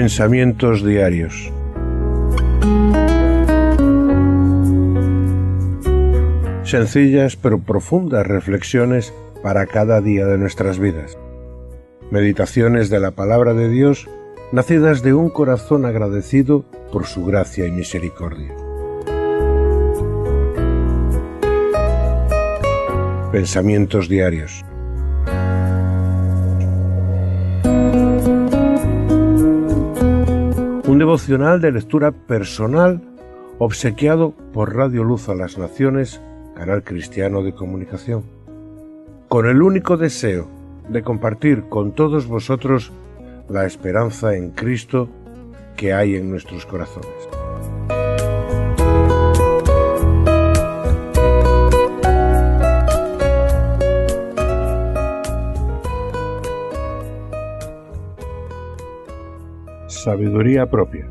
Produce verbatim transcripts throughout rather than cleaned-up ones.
Pensamientos diarios. Sencillas pero profundas reflexiones para cada día de nuestras vidas. Meditaciones de la palabra de Dios, nacidas de un corazón agradecido por su gracia y misericordia. Pensamientos diarios. Un devocional de lectura personal obsequiado por Radio Luz a las Naciones, canal cristiano de comunicación, con el único deseo de compartir con todos vosotros la esperanza en Cristo que hay en nuestros corazones. Sabiduría propia.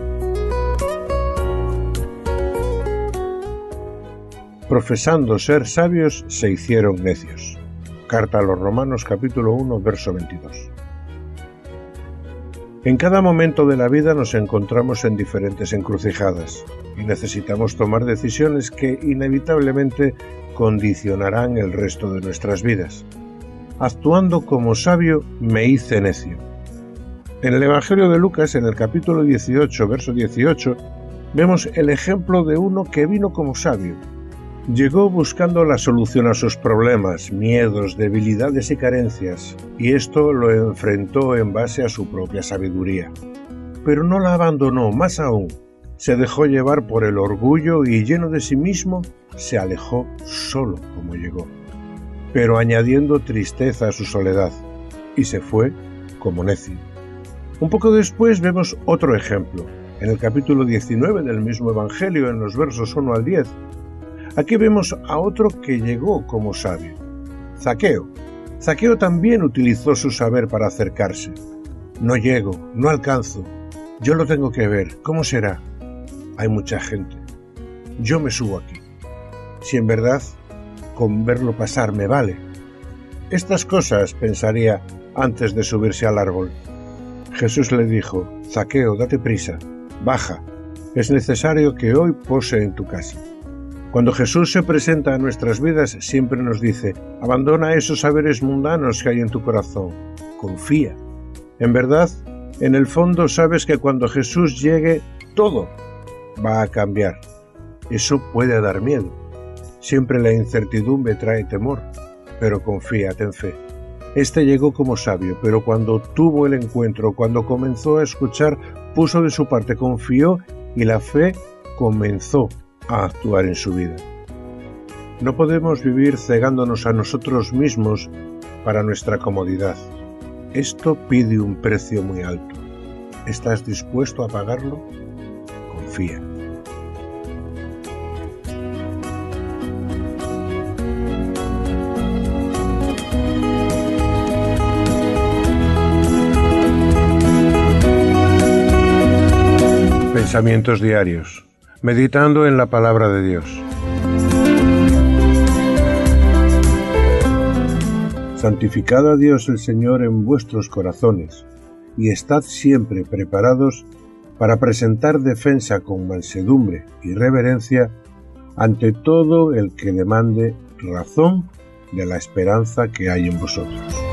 Profesando ser sabios, se hicieron necios. Carta a los Romanos, capítulo uno, verso veintidós. En cada momento de la vida nos encontramos en diferentes encrucijadas y necesitamos tomar decisiones que inevitablemente condicionarán el resto de nuestras vidas. Actuando como sabio, me hice necio. En el Evangelio de Lucas, en el capítulo dieciocho, verso dieciocho, vemos el ejemplo de uno que vino como sabio. Llegó buscando la solución a sus problemas, miedos, debilidades y carencias, y esto lo enfrentó en base a su propia sabiduría. Pero no la abandonó, más aún, se dejó llevar por el orgullo y, lleno de sí mismo, se alejó solo como llegó, pero añadiendo tristeza a su soledad, y se fue como necio. Un poco después vemos otro ejemplo, en el capítulo diecinueve del mismo Evangelio, en los versos uno al diez. Aquí vemos a otro que llegó como sabio, Zaqueo. Zaqueo también utilizó su saber para acercarse. No llego, no alcanzo, yo lo tengo que ver, ¿cómo será? Hay mucha gente, yo me subo aquí. Si en verdad con verlo pasar me vale. Estas cosas pensaría antes de subirse al árbol. Jesús le dijo: Zaqueo, date prisa, baja, es necesario que hoy pose en tu casa. Cuando Jesús se presenta a nuestras vidas, siempre nos dice: abandona esos saberes mundanos que hay en tu corazón, confía. En verdad, en el fondo sabes que cuando Jesús llegue, todo va a cambiar. Eso puede dar miedo. Siempre la incertidumbre trae temor, pero confía, ten fe. Este llegó como sabio, pero cuando tuvo el encuentro, cuando comenzó a escuchar, puso de su parte, confió y la fe comenzó a actuar en su vida. No podemos vivir cegándonos a nosotros mismos para nuestra comodidad. Esto pide un precio muy alto. ¿Estás dispuesto a pagarlo? Confía. Pensamientos diarios, meditando en la palabra de Dios. Santificad a Dios el Señor en vuestros corazones, y estad siempre preparados para presentar defensa con mansedumbre y reverencia ante todo el que demande razón de la esperanza que hay en vosotros.